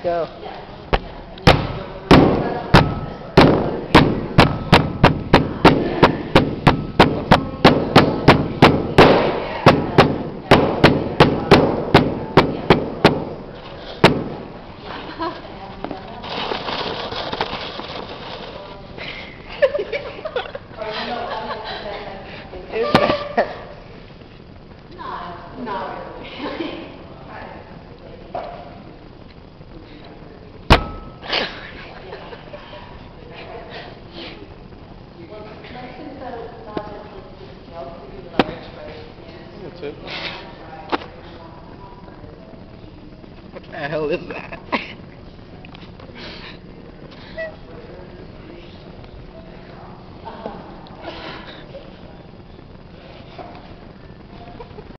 Go. Is that? No. That's it. What the hell is that?